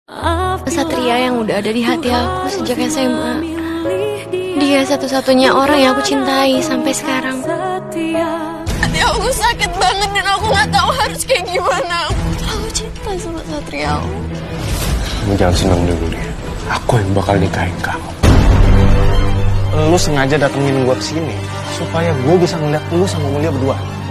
Satria yang udah ada di hati aku sejak SMA. Dia satu-satunya orang yang aku cintai sampai sekarang. Hati aku sakit banget dan aku gak tahu harus kayak gimana. Aku terlalu cinta sama Satria. Kamu jangan senang dulu deh. Aku yang bakal nikahin kamu. Lu sengaja datengin gue kesini supaya gue bisa ngeliat lu sama Mulia berdua.